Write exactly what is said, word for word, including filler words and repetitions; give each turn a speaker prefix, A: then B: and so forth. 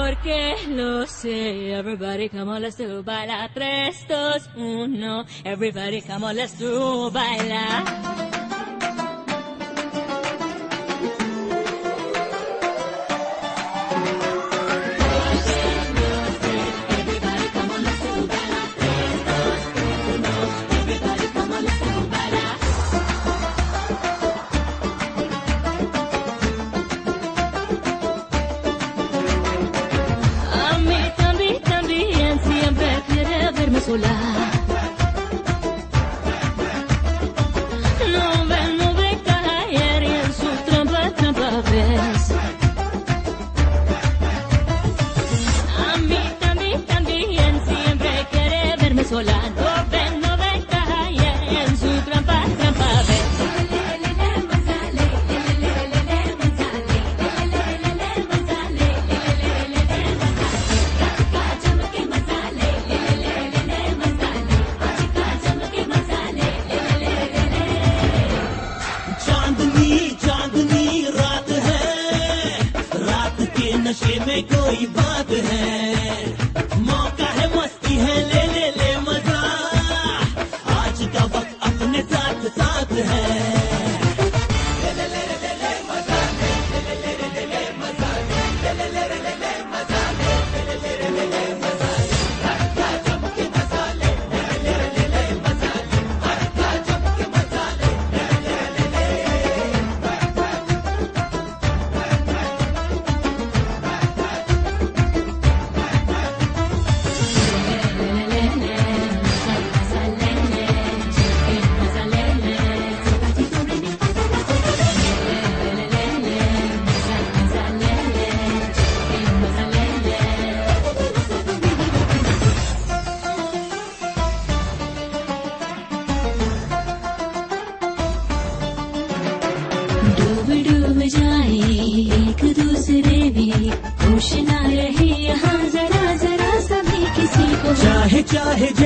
A: porque lo sé. Everybody come on, let's do baila. Tres, dos, uno. Everybody come on, let's do baila. Sola. No ven, no ve caer y en su trampa, trampa ves. A mí también, también siempre quiere verme sola. No ven, no ve caer y en su trampa, trampa ves.
B: नशे में कोई बात है, मौका है मस्ती है, ले ले ले मजा, आज का वक्त अपने साथ साथ है। ले ले ले ले ले मजा, ले ले ले ले ले मजा, ले ले ले ले ले मजा, ले ले ले ले ले मजा, हर का चमके मजा, ले ले ले ले ले मजा, हर का चमके मजा, ले ले ले ले ले।
A: डूब डूब जाए एक दूसरे में, होश ना रहे यहाँ जरा जरा सभी किसी को।
B: चाहे चाहे